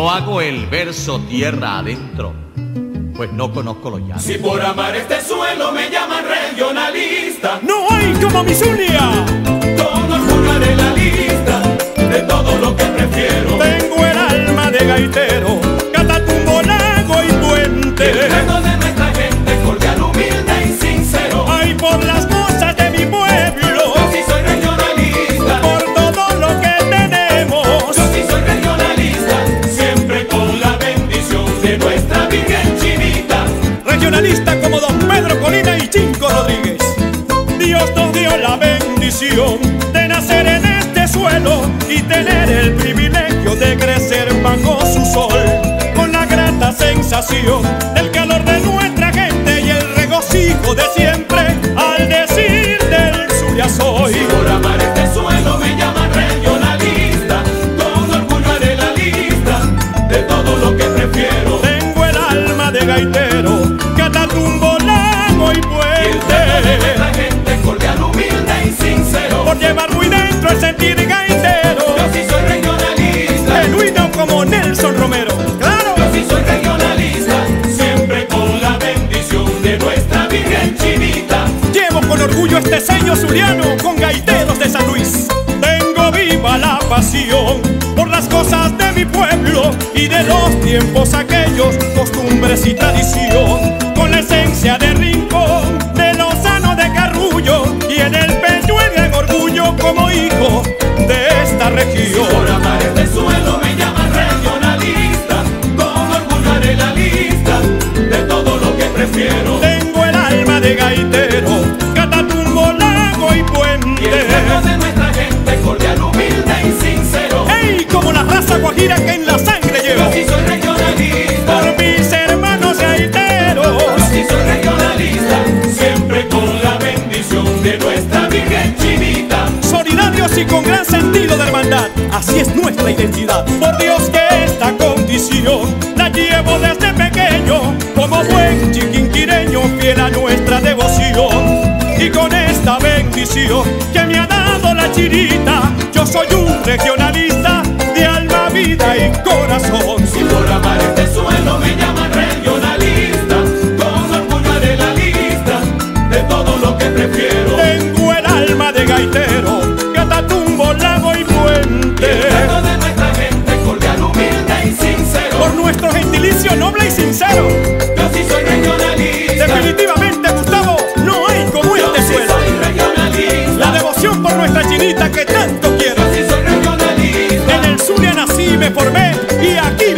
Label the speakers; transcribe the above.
Speaker 1: No hago el verso tierra adentro, pues no conozco los llanos.
Speaker 2: Si por amar este suelo me llaman regionalista,
Speaker 3: no hay como mi Zulia.
Speaker 2: Con orgullo haré la lista de todo lo que prefiero.
Speaker 3: Tengo el alma de gaitero, Catatumbo, lago y puente.
Speaker 2: El reto de nuestra gente, cordial, humilde y sincero.
Speaker 3: Ay, por las cosas de mi pueblo,
Speaker 2: yo sí soy regionalista.
Speaker 3: Por todo lo que tenemos,
Speaker 2: yo sí soy regionalista. Siempre con la bendición de nuestra Virgen Chinita.
Speaker 3: Regionalista como don Pedro Colina y Chinco Rodríguez. Dios nos dio la bendición de nacer en este suelo y tener el privilegio de crecer bajo su sol, con la grata sensación del calor de nuestra gente y el regocijo de siempre al decir del Zulia soy.
Speaker 2: Si por amar este suelo me llaman regionalista, con orgullo haré la lista de todo lo que prefiero.
Speaker 3: Tengo el alma de gaitero, Catatumbo, lago y puente.
Speaker 2: Cordial, humilde y sincero.
Speaker 3: Por llevar muy dentro el sentir gaitero.
Speaker 2: Yo sí soy regionalista.
Speaker 3: Genuino como Nelson Romero. ¡Claro!
Speaker 2: Yo sí soy regionalista. Siempre con la bendición de nuestra Virgen Chinita.
Speaker 3: Llevo con orgullo este sello zuliano con gaiteros de San Luis. Tengo viva la pasión por las cosas de mi pueblo y de los tiempos aquellos, costumbres y tradición. Con la esencia de Rincón, de Lozano, de Carrullo y en el pecho el gran orgullo como hijo de esta región.
Speaker 2: Si por amar este suelo me llaman regionalista, con orgullo haré la lista de todo lo que prefiero.
Speaker 3: Tengo el alma de gaitero, Catatumbo, lago y puente.
Speaker 2: Y el reto de nuestra gente, cordial, humilde y sincero.
Speaker 3: ¡Ey! Como la raza guajira que en la sangre llevo.
Speaker 2: Yo sí soy regionalista.
Speaker 3: Por mis hermanos gaiteros.
Speaker 2: Yo sí soy regionalista. Siempre con la bendición de nuestra Virgen Chinita.
Speaker 3: Solidarios y con gran sentido de hermandad, así es nuestra identidad. Por Dios que esta condición la llevo desde pequeño, como buen chiquinquireño fiel a nuestra devoción. Y con esta bendición que me ha dado la Chinita, yo soy un regionalista de alma, vida y corazón.
Speaker 2: Si por amar este suelo me llaman regionalista, con orgullo haré la lista de todo lo que prefiero.
Speaker 3: Tengo el alma de gaitero, Catatumbo, lago y puente.
Speaker 2: Y el reto de nuestra gente, cordial, humilde y sincero.
Speaker 3: Por nuestro gentilicio noble y sincero.
Speaker 2: Yo sí soy regionalista.
Speaker 3: Definitivamente, Gustavo, no hay como
Speaker 2: Yo
Speaker 3: este
Speaker 2: sí
Speaker 3: suelo.
Speaker 2: soy regionalista.
Speaker 3: La devoción por nuestra Chinita que tanto quiero.
Speaker 2: Yo sí soy regionalista.
Speaker 3: En el Zulia nací, me formé y aquí